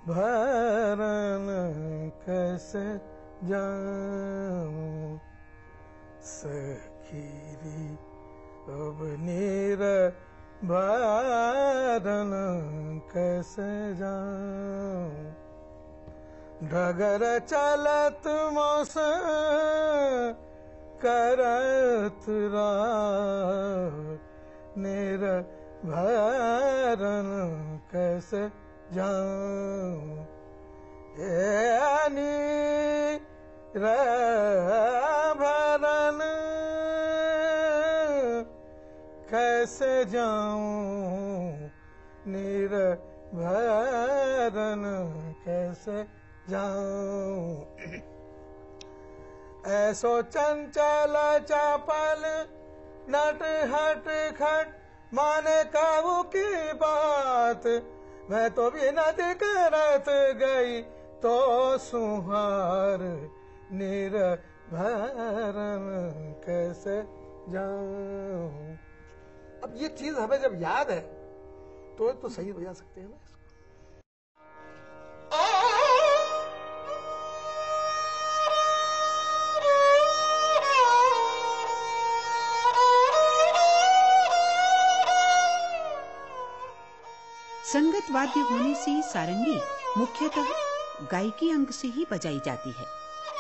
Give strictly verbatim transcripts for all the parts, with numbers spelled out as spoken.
भरन कैसे जाऊं सखीरी अब नीर भरन कैसे जाऊं डगर चलत मौसम करत नीर भरन कैसे जाऊं नीर भरन कैसे जाऊं नीर भरन कैसे जाऊं ऐसो चंचल चपल नट हट खट माने काबू की बात मैं तो विनती करत गई तो सुहार नीर भरन कैसे जाऊं। अब ये चीज हमें जब याद है तो तो सही बजा सकते हैं ना इसको। संगत वाद्य होने से सारंगी मुख्यतः गायकी अंग से ही बजाई जाती है।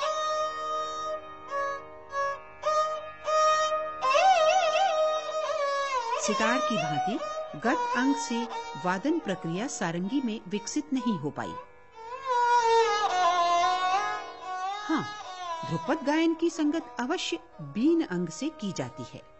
सितार की भांति गत अंग से वादन प्रक्रिया सारंगी में विकसित नहीं हो पाई। हाँ, ध्रुपद गायन की संगत अवश्य बीन अंग से की जाती है।